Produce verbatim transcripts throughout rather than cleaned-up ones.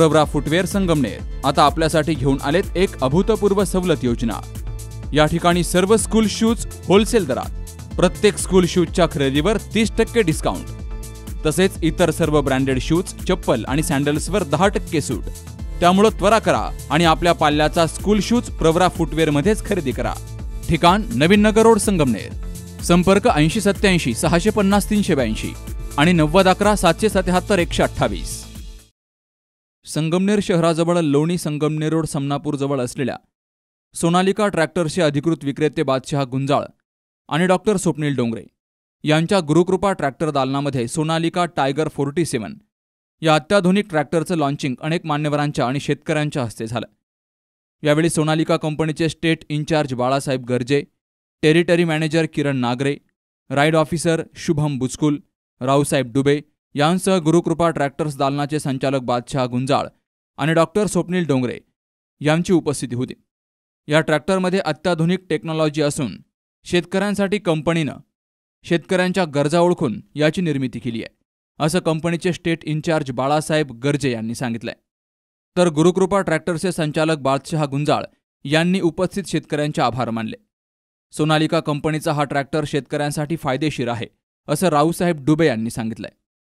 Pravara footwear Sangamner आता आपल्यासाठी घेऊन आलेत एक अभूतपूर्व सवलत योजना। या ठिकाणी सर्व स्कूल शूज होलसेल दरात, प्रत्येक स्कूल शूजच्या खरेदीवर तीस टक्के डिस्काउंट, तसेच इतर सर्व ब्रँडेड शूज, चप्पल आणि सॅन्डल्सवर दहा टक्के सूट। त्यामुळे त्वरा करा आणि आपल्या पाल्याचा स्कूल शूज प्रवरा फुटवेअर मध्येच खरेदी करा। ठिकाण नवीन नगर रोड संगमनेर। संपर्क ऐंशी सत्याऐंशी सहाशे पन्नास तीनशे ब्याऐंशी आणि नव्वद अकरा सातशे सत्याहत्तर एकशे अठ्ठावीस। संगमनेर शहराजवळ लोणी संगमनेर रोड समनापूर जवळ असलेल्या सोनालिका ट्रॅक्टर्सचे अधिकृत विक्रेते बादशाह गुंजाळ आणि डॉक्टर स्वप्नील डोंगरे यांच्या गुरुकृपा ट्रॅक्टर दालनामध्ये सोनालिका टायगर फोर्टी सेवन या अत्याधुनिक ट्रॅक्टरचं लॉन्चिंग अनेक मान्यवरांच्या आणि शेतकऱ्यांच्या हस्ते झालं। यावेळी सोनालिका कंपनीचे state incharge Balasaheb Garje, territory manager Kiran Nagare, ride officer Shubham Buchkul, Raosaheb Dube यांसह गुरुकृपा ट्रॅक्टर्स दालनाचे संचालक बादशाह गुंजाळ आणि डॉक्टर स्वप्नील डोंगरे यांची उपस्थिती होती। या ट्रॅक्टरमध्ये अत्याधुनिक टेक्नॉलॉजी असून शेतकऱ्यांसाठी कंपनीनं शेतकऱ्यांच्या गरजा ओळखून याची निर्मिती केली आहे, असं कंपनीचे स्टेट इन्चार्ज बाळासाहेब गर्जे यांनी सांगितलंय। तर गुरुकृपा ट्रॅक्टर्सचे संचालक बादशाह गुंजाळ यांनी उपस्थित शेतकऱ्यांचे आभार मानले। सोनालिका कंपनीचा हा ट्रॅक्टर शेतकऱ्यांसाठी फायदेशीर आहे, असं रावसाहेब डुबे यांनी सांगितलंय।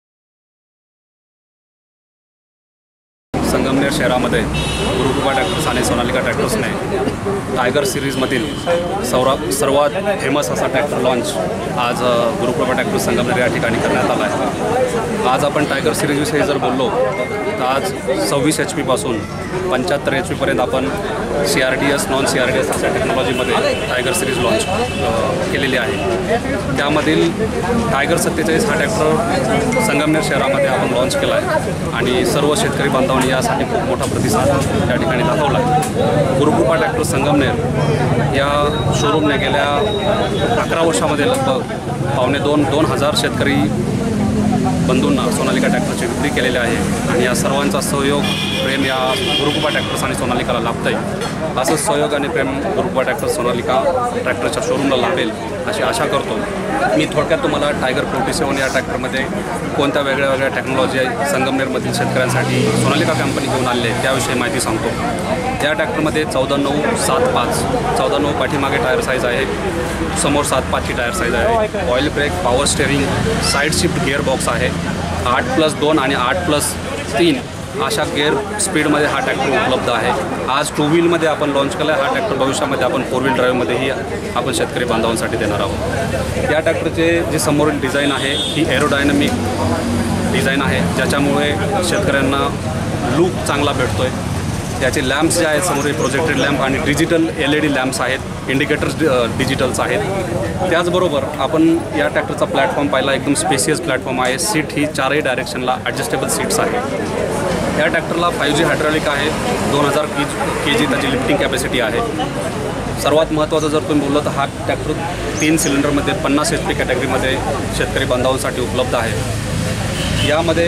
संगमनेर शहरामध्ये गुरुकृपा ट्रॅक्टर्स आणि सोनालिका ट्रॅक्टर्सने टायगर सिरीजमधील सौरा सर्वात फेमस असा ट्रॅक्टर लॉन्च आज गुरुकृपा ट्रॅक्टर्स संगमनेर या ठिकाणी करण्यात आला आहे। आज आपण टायगर सिरीजविषयी जर बोललो तर आज सव्वीस एच पीपासून पंच्याहत्तर एच पीपर्यंत आपण C R D S non C R D S अशा टेक्नॉलॉजीमध्ये टायगर सिरीज लॉन्च केलेली आहे। त्यामधील टायगर सत्तेचाळीस हा ट्रॅक्टर संगमनेर शहरामध्ये आपण लॉन्च केला आहे आणि सर्व शेतकरी बांधवांनी यासाठी खूप मोठा प्रतिसाद त्या ठिकाणी दाखवला आहे। गुरुकृपा ट्रॅक्टर संगमनेर या शोरूमने गेल्या अकरा वर्षामध्ये लगभग पावणे दोन दोन हजार शेतकरी बंधूंना सोनालिका ट्रॅक्टरची विक्री केलेली आहे आणि या सर्वांचा सहयोग प्रेम या गुरुकृपा ट्रॅक्टर्स आणि सोनालिकाला लाभत आहे। असंच सहयोग आणि प्रेम गुरुकृपा ट्रॅक्टर्स सोनालिका ट्रॅक्टरच्या शोरूमला लाभेल अशी आशा करतो। मी थोडक्यात तुम्हाला टायगर फोर्टी सेवन या ट्रॅक्टरमध्ये कोणत्या वेगळ्या वेगळ्या टेक्नॉलॉजी आहे संगमनेरमधील शेतकऱ्यांसाठी सोनालिका कंपनी घेऊन आलेली आहे त्याविषयी माहिती सांगतो। या ट्रॅक्टरमध्ये चौदा नऊ सात पाच चौदा नऊ पाठीमागे टायर साईज आहे, समोर सात पाचची टायर साईज आहे, oil brake, power steering, side shift gear box आहे, आठ प्लस दोन आणि आठ प्लस तीन अशा गेअर स्पीडमध्ये हा ट्रॅक्टर उपलब्ध आहे। आज टू व्हीलमध्ये आपण लॉन्च केला आहे हा ट्रॅक्टर, भविष्यामध्ये आपण फोर व्हील ड्राईव्हमध्येही आपण शेतकरी बांधवांसाठी देणार आहोत। या ट्रॅक्टरचे जे समोरील डिझाईन आहे ही एरोडायनॅमिक डिझाईन आहे, ज्याच्यामुळे शेतकऱ्यांना लूक चांगला भेटतो आहे। याचे लॅम्प्स जे आहेत समोरील प्रोजेक्टेड लॅम्प आणि डिजिटल एल ई डी लॅम्प्स आहेत, इंडिकेटर्स डिजिटल्स आहेत। त्याचबरोबर आपण या ट्रॅक्टरचा प्लॅटफॉर्म पाहिला, एकदम स्पेसियस प्लॅटफॉर्म आहे। सीट ही चारही डायरेक्शनला ॲडजस्टेबल सीट्स आहे। या ट्रॅक्टरला फाईव्ह जी हायड्रॉलिक आहे, दोन हजार के के जी त्याची लिफ्टिंग कॅपॅसिटी आहे। सर्वात महत्त्वाचं जर तुम्ही बोललं तर हा ट्रॅक्टर तीन सिलेंडरमध्ये पन्नास एच पी कॅटेगरीमध्ये शेतकरी बांधवांसाठी उपलब्ध आहे। यामध्ये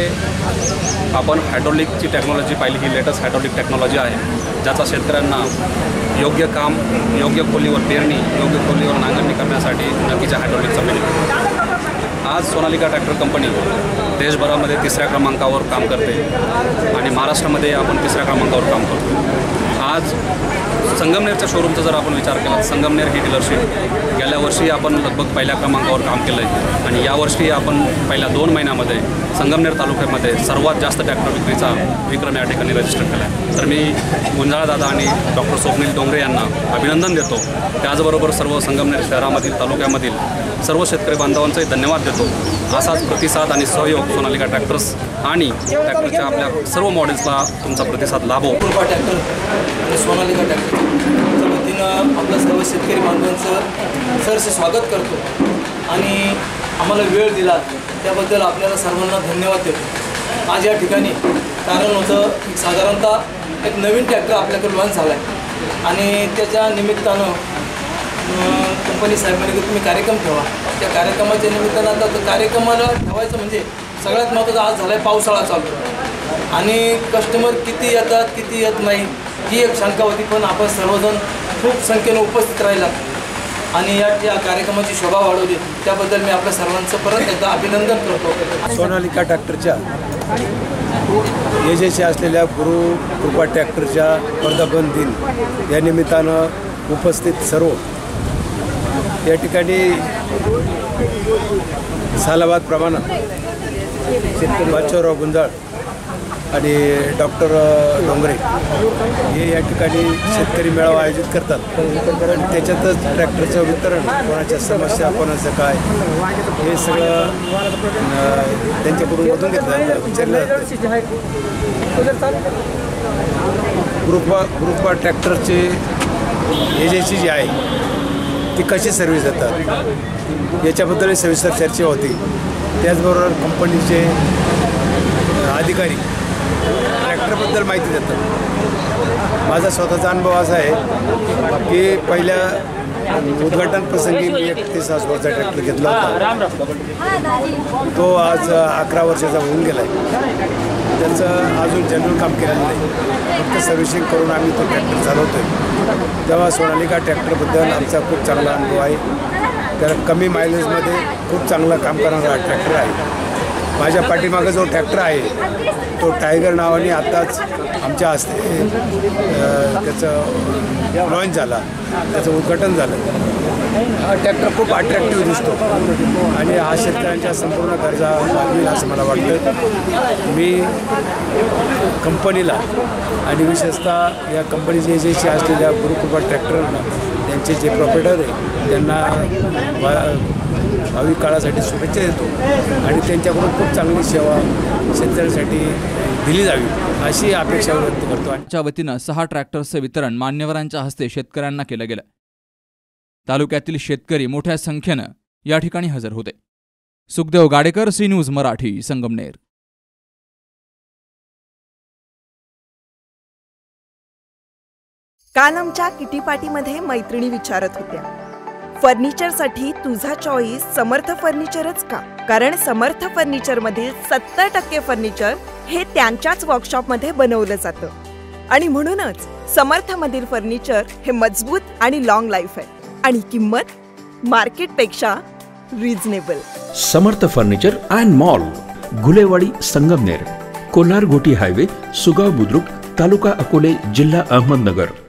आपण हायड्रॉलिकची टेक्नॉलॉजी पाहिली ही लेटेस्ट हायड्रॉलिक टेक्नॉलॉजी आहे, ज्याचा शेतकऱ्यांना योग्य काम, योग्य खोलीवर पेरणी, योग्य खोलीवर नांगरणी करण्यासाठी नक्कीच्या हायड्रॉलिकचा बेनिफिट। आज सोनालिका ट्रॅक्टर कंपनी देशभरामध्ये तिसऱ्या क्रमांकावर काम करते आणि महाराष्ट्रामध्ये आपण तिसऱ्या क्रमांकावर काम करतो। आज संगमनेरच्या शोरूमचा जर आपण विचार केला, संगमनेर ही डीलरशिप गेल्या वर्षी आपण लगभग पहिल्या क्रमांकावर काम केलं आहे आणि यावर्षी आपण पहिल्या दोन महिन्यामध्ये संगमनेर तालुक्यामध्ये सर्वात जास्त ट्रॅक्टर विक्रीचा विक्रम या ठिकाणी रजिस्टर केला आहे। तर मी गुंजाळदादा आणि डॉक्टर स्वप्नील डोंगरे यांना अभिनंदन देतो। त्याचबरोबर सर्व संगमनेर शहरामधील तालुक्यामधील सर्व शेतकरी बांधवांचाही धन्यवाद देतो। असाच प्रतिसाद आणि सहयोग सोनालिका ट्रॅक्टर्स आणि ट्रॅक्टरच्या आपल्या सर्व मॉडेल्सला तुमचा प्रतिसाद लाभो। ट्रॅक्टर आणि सोनालिका ट्रॅक्टरच्या वतीनं आपल्या सर्व शेतकरी बांधवांचं सरसे स्वागत करतो आणि आम्हाला वेळ दिला त्याबद्दल आपल्याला सर्वांना धन्यवाद देतो। आज या ठिकाणी कारण होतं की साधारणतः एक नवीन ट्रॅक्टर आपल्याकडे लॉन्च झाला आहे आणि त्याच्या निमित्तानं कंपनी साहेबांनी तुम्ही कार्यक्रम ठेवा। त्या कार्यक्रमाच्या निमित्तानं आता तर कार्यक्रमाला ठेवायचं म्हणजे सगळ्यात महत्त्वाचं आज झाला आहे पावसाळा चालू आणि कस्टमर किती येतात किती येत नाही ही एक शंका होती, पण आपण सर्वजण खूप संख्येनं उपस्थित राहिला आणि या या कार्यक्रमाची शोभा वाढवली त्याबद्दल मी आपल्या सर्वांचं परत एकदा अभिनंदन करतो। सोनालिका ट्रॅक्टरच्या यशस्वी असलेल्या गुरु कृपा ट्रॅक्टरच्या वर्धापन दिन या निमित्तानं उपस्थित सर्व या ठिकाणी सालाबाद प्रमाणात बादशाहराव गुंजाळ आणि डॉक्टर डोंगरे हे या ठिकाणी शेतकरी मेळावा आयोजित करतात आणि त्याच्यातच ट्रॅक्टरचं वितरण, कोणाच्या समस्या, कोणाचं काय, हे सगळं त्यांच्याकडून मधून घेतलं विचारलं जातं. ग्रुपा ग्रुपा ट्रॅक्टरचे एजन्सी जी आहे ती कशी सर्व्हिस देतात याच्याबद्दलही सविस्तर चर्चा होती. त्याचबरोबर कंपनीचे अधिकारी ट्रॅक्टरबद्दल माहिती देतात. माझा स्वतःचा अनुभव असा आहे की पहिल्या उद्घाटन प्रसंगी मी एक तीस वर्षाचा ट्रॅक्टर घेतला होता. तो आज अकरा वर्षाचा होऊन गेला आहे. त्याचं अजून जनरल काम केलेलं नाही, फक्त सर्व्हिसिंग करून आम्ही तो ट्रॅक्टर चालवतो आहे. तेव्हा सोनालिका ट्रॅक्टरबद्दल आमचा खूप चांगला अनुभव आहे. तर कमी मायलेजमध्ये खूप चांगलं काम करणारा ट्रॅक्टर आहे. माझ्या पाठीमागं जो ट्रॅक्टर आहे तो टायगर नावाने आत्ताच आमच्या हस्ते त्याचं लॉन्च झाला, त्याचं उद्घाटन झालं. हा ट्रॅक्टर खूप अट्रॅक्टिव्ह दिसतो आणि हा शेतकऱ्यांच्या संपूर्ण गरजा भागवेल असं मला वाटतं. मी कंपनीला आणि विशेषतः या कंपनीची एजन्सी असलेल्या गुरुकृपा ट्रॅक्टरना त्यांचे जे प्रोप्रायटर आहे त्यांना भावी काळासाठी शुभेच्छा देतो आणि त्यांच्याकडून खूप चांगली सेवा शेतकऱ्यांसाठी दिली जावी अशी अपेक्षा व्यक्त करतो. च्या वतीनं सहा ट्रॅक्टर्सचं वितरण मान्यवरांच्या हस्ते शेतकऱ्यांना केलं गेलं. तालुक्यातील शेतकरी मोठ्या संख्येनं या ठिकाणी हजर होते. Sukhdev Gadekar, C news Marathi, Sangamner. काल आमच्या किटी पार्टीमध्ये मैत्रिणी विचारत होत्या, फर्निचरसाठी तुझा चॉईस समर्थ फर्निचरच का? कारण समर्थ फर्निचर मधील सत्तर टक्के फर्निचर हे त्यांच्याच वर्कशॉपमध्ये बनवलं जातं आणि म्हणूनच समर्थ मधील फर्निचर हे मजबूत आणि लॉंग लाईफ आहे आणि किंमत मार्केटपेक्षा reasonable. Samarth furniture and mall, Gulewadi, Sangamner. Kolhar Ghoti highway, Sugaon Budruk, taluka Akole, जिल्हा अहमदनगर.